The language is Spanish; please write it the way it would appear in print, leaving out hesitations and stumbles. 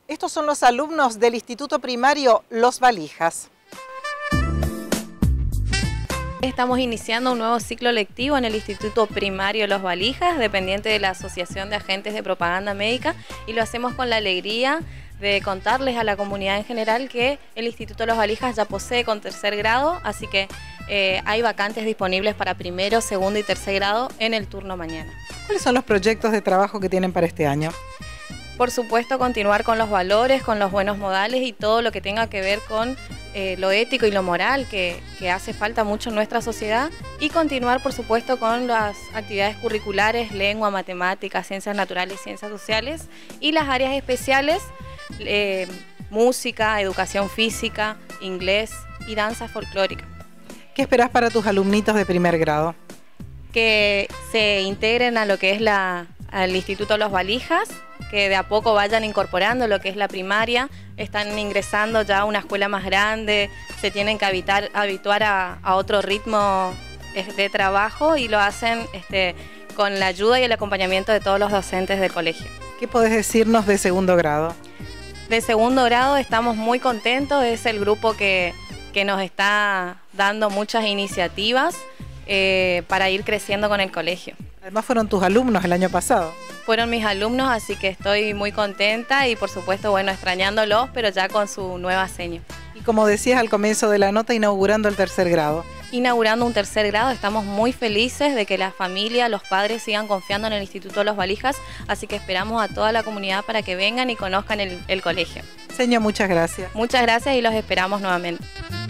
Estos son los alumnos del Instituto Primario Los Valijas. Estamos iniciando un nuevo ciclo lectivo en el Instituto Primario Los Valijas, dependiente de la Asociación de Agentes de Propaganda Médica, y lo hacemos con la alegría de contarles a la comunidad en general que el Instituto Los Valijas ya posee con tercer grado, así que hay vacantes disponibles para primero, segundo y tercer grado en el turno mañana. ¿Cuáles son los proyectos de trabajo que tienen para este año? Por supuesto, continuar con los valores, con los buenos modales y todo lo que tenga que ver con lo ético y lo moral que hace falta mucho en nuestra sociedad, y continuar, por supuesto, con las actividades curriculares, lengua, matemáticas, ciencias naturales, ciencias sociales, y las áreas especiales, música, educación física, inglés y danza folclórica. ¿Qué esperás para tus alumnitos de primer grado? Que se integren a lo que es al Instituto Los Valijas, que de a poco vayan incorporando lo que es la primaria, están ingresando ya a una escuela más grande, se tienen que habituar a otro ritmo de trabajo, y lo hacen con la ayuda y el acompañamiento de todos los docentes del colegio. ¿Qué podés decirnos de segundo grado? De segundo grado estamos muy contentos, es el grupo que nos está dando muchas iniciativas para ir creciendo con el colegio. Además fueron tus alumnos el año pasado. Fueron mis alumnos, así que estoy muy contenta y por supuesto, bueno, extrañándolos, pero ya con su nueva seña. Y como decías al comienzo de la nota, inaugurando el tercer grado. Inaugurando un tercer grado, estamos muy felices de que la familia, los padres sigan confiando en el Instituto Los Valijas, así que esperamos a toda la comunidad para que vengan y conozcan el colegio. Señor, muchas gracias. Muchas gracias y los esperamos nuevamente.